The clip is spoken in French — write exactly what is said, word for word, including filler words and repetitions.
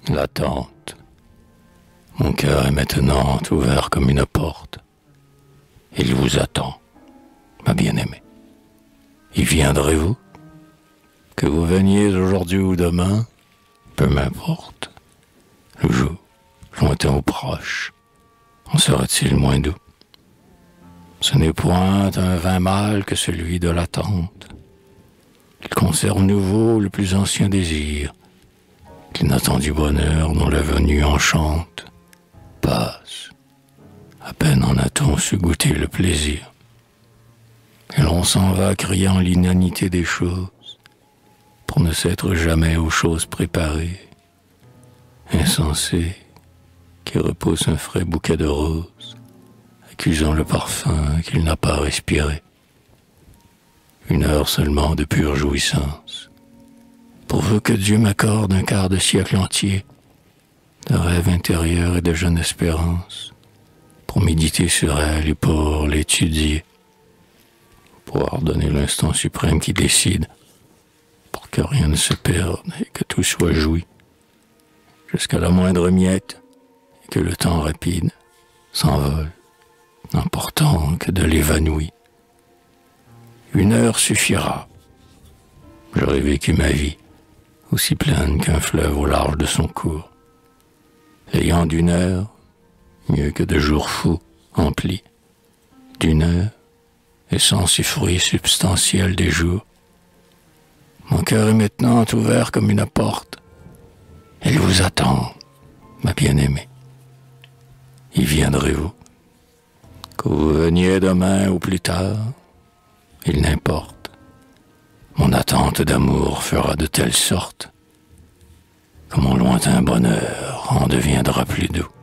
L'attente. Mon cœur est maintenant ouvert comme une porte. Il vous attend, ma bien-aimée. Y viendrez-vous? Que vous veniez aujourd'hui ou demain, peu m'importe. Le jour, lointain ou proche, en sera-t-il moins doux? Ce n'est point un vain mal que celui de l'attente. Il conserve nouveau le plus ancien désir, l'inattendu bonheur dont la venue enchante passe. À peine en a-t-on su goûter le plaisir. Et l'on s'en va criant l'inanité des choses, pour ne s'être jamais aux choses préparées. Insensé, qui repousse un frais bouquet de roses, accusant le parfum qu'il n'a pas respiré. Une heure seulement de pure jouissance, pourvu que Dieu m'accorde un quart de siècle entier de rêve intérieur et de jeune espérance, pour méditer sur elle et pour l'étudier, pour ordonner l'instant suprême qui décide, pour que rien ne se perde et que tout soit joui, jusqu'à la moindre miette, et que le temps rapide s'envole, n'emportant que de l'évanouie. Une heure suffira. J'aurais vécu ma vie, aussi pleine qu'un fleuve au large de son cours, ayant d'une heure, mieux que de jours fous, emplis, d'une heure, et sans ces fruits substantiels des jours. Mon cœur est maintenant ouvert comme une porte. Il vous attend, ma bien-aimée. Y viendrez-vous? Que vous veniez demain ou plus tard, il n'importe. Mon attente d'amour fera de telle sorte que mon lointain bonheur en deviendra plus doux.